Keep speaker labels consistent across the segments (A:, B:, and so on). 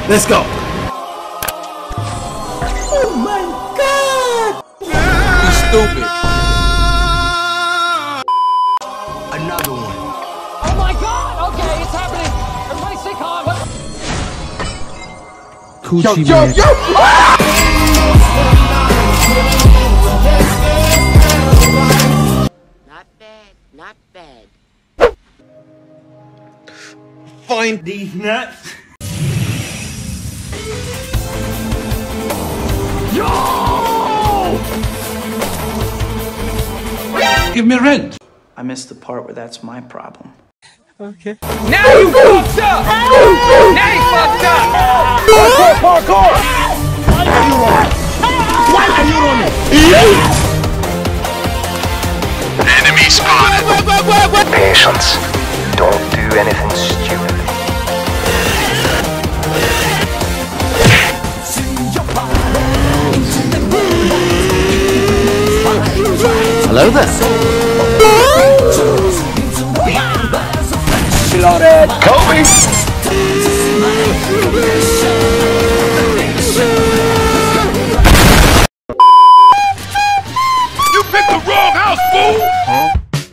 A: Let's go.
B: Oh my god!
C: He's stupid.
A: Another one.
D: Oh my god! Okay, it's happening. Everybody stay calm.
C: Coochie
A: Yo!
E: Not bad, not bad.
A: Find these nuts.
C: Yo! Give me rent.
B: I missed the part where that's my problem.
D: Okay. Now you fucked up! Now you fucked up!
A: Parkour! Why are you on it?
F: Enemy spotted. Patience. Don't do anything stupid.
A: Hello there.
F: Reloaded. Kobe.
C: You picked the wrong house, fool! Huh?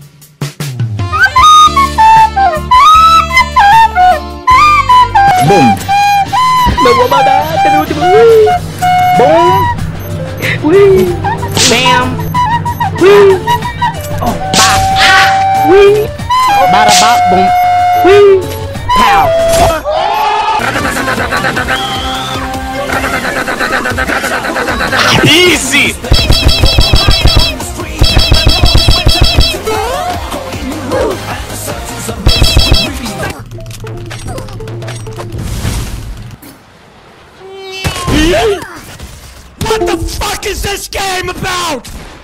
A: Boom.
B: Boom! Wee! Bam! Wee! Oh! Bop! Wee! Bada bop boom! Wee! Pow!
C: Easy!
A: What the fuck is this game about?